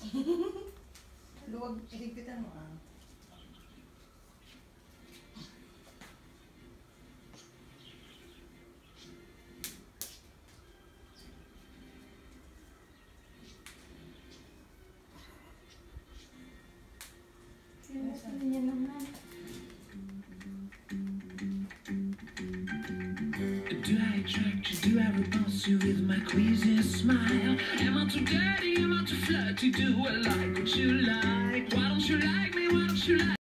Luwag, higpitan mo ah. Sinasabi niya naman. Do I attract you? Do I repulse you with my queasy smile? Am I too dirty? Am I too flirty? Do I like what you like? Why don't you like me? Why don't you like